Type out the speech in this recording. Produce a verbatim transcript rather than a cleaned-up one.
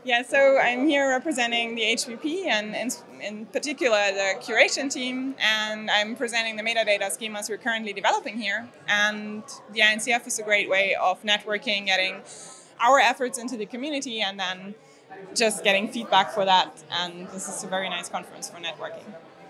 Yeah, so I'm here representing the H V P and in, in particular the curation team, and I'm presenting the metadata schemas we're currently developing here. And the I N C F is a great way of networking, getting our efforts into the community, and then just getting feedback for that. And this is a very nice conference for networking.